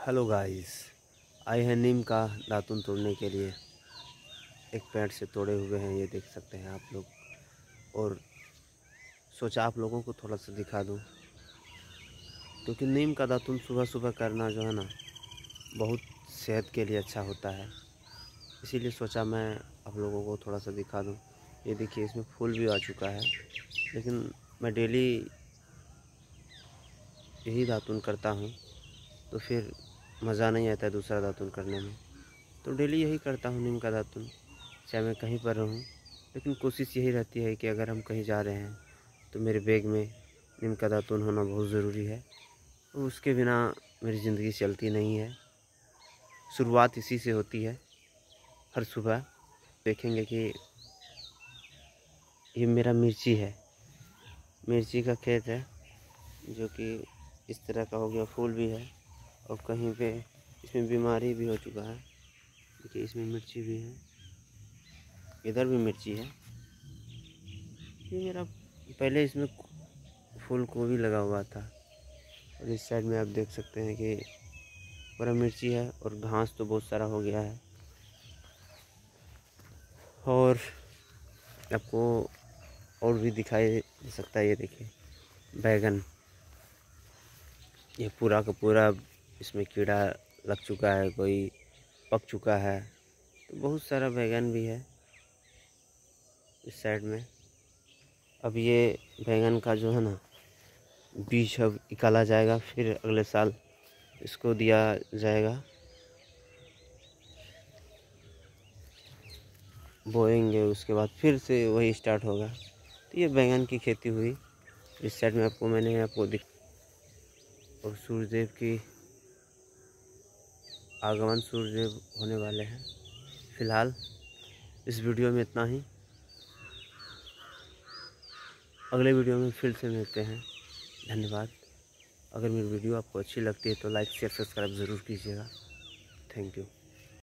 Hello guys, आए हैं नीम का दातुन तोड़ने के लिए। एक पेड़ से तोड़े हुए हैं, ये देख सकते हैं आप लोग। और सोचा आप लोगों को थोड़ा सा दिखा दूं, क्योंकि नीम का दातुन सुबह सुबह करना जो है ना, बहुत सेहत के लिए अच्छा होता है। इसीलिए सोचा मैं आप लोगों को थोड़ा सा दिखा दूं। ये देखिए, इसमें फूल भी आ चुका है, लेकिन मैं डेली यही दातुन करता हूँ, तो फिर मज़ा नहीं आता है दूसरा दातुन करने में। तो डेली यही करता हूँ, नीम का दातुन, चाहे मैं कहीं पर रहूँ। लेकिन कोशिश यही रहती है कि अगर हम कहीं जा रहे हैं तो मेरे बैग में नीम का दातुन होना बहुत ज़रूरी है। और उसके बिना मेरी ज़िंदगी चलती नहीं है। शुरुआत इसी से होती है। हर सुबह देखेंगे कि ये मेरा मिर्ची है, मिर्ची का खेत है, जो कि इस तरह का हो गया। फूल भी है और कहीं पे इसमें बीमारी भी हो चुका है। देखिए, इसमें मिर्ची भी है, इधर भी मिर्ची है। ये मेरा पहले इसमें फूल गोभी लगा हुआ था, और इस साइड में आप देख सकते हैं कि पूरा मिर्ची है और घास तो बहुत सारा हो गया है। और आपको और भी दिखाई दे सकता है, ये देखिए बैगन, ये पूरा का पूरा इसमें कीड़ा लग चुका है, कोई पक चुका है। तो बहुत सारा बैगन भी है इस साइड में। अब ये बैगन का जो है ना, बीज अब निकाला जाएगा, फिर अगले साल इसको दिया जाएगा, बोएंगे, उसके बाद फिर से वही स्टार्ट होगा। तो ये बैंगन की खेती हुई। इस साइड में आपको दिख, और सूर्यदेव की आगमन, सूर्यदेव होने वाले हैं। फिलहाल इस वीडियो में इतना ही। अगले वीडियो में फिर से मिलते हैं। धन्यवाद। अगर मेरी वीडियो आपको अच्छी लगती है तो लाइक शेयर सब्सक्राइब ज़रूर कीजिएगा। Thank you.